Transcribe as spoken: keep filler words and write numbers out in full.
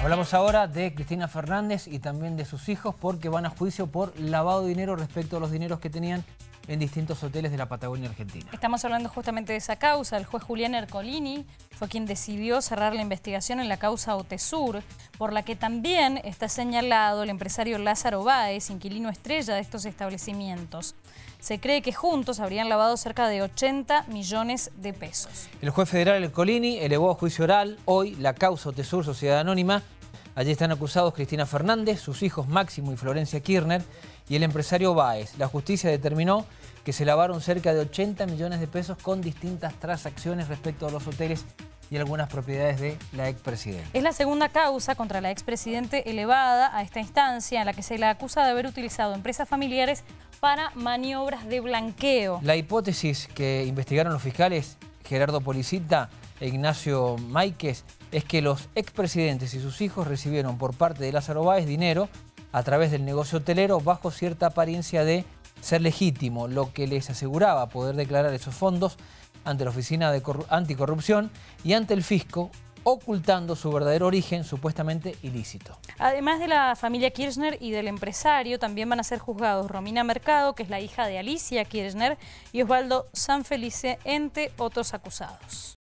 Hablamos ahora de Cristina Fernández y también de sus hijos porque van a juicio por lavado de dinero respecto a los dineros que tenían en distintos hoteles de la Patagonia Argentina. Estamos hablando justamente de esa causa. El juez Julián Ercolini fue quien decidió cerrar la investigación en la causa Otesur, por la que también está señalado el empresario Lázaro Báez, inquilino estrella de estos establecimientos. Se cree que juntos habrían lavado cerca de ochenta millones de pesos. El juez federal Ercolini elevó a juicio oral hoy la causa Otesur Sociedad Anónima. Allí están acusados Cristina Fernández, sus hijos Máximo y Florencia Kirchner y el empresario Báez. La justicia determinó que se lavaron cerca de ochenta millones de pesos con distintas transacciones respecto a los hoteles y algunas propiedades de la expresidenta. Es la segunda causa contra la expresidente elevada a esta instancia en la que se la acusa de haber utilizado empresas familiares para maniobras de blanqueo. La hipótesis que investigaron los fiscales Gerardo Policita e Ignacio Máiquez es que los expresidentes y sus hijos recibieron por parte de Lázaro Báez dinero a través del negocio hotelero bajo cierta apariencia de ser legítimo, lo que les aseguraba poder declarar esos fondos ante la Oficina de Anticorrupción y ante el fisco, ocultando su verdadero origen supuestamente ilícito. Además de la familia Kirchner y del empresario, también van a ser juzgados Romina Mercado, que es la hija de Alicia Kirchner, y Osvaldo Sanfelice, entre otros acusados.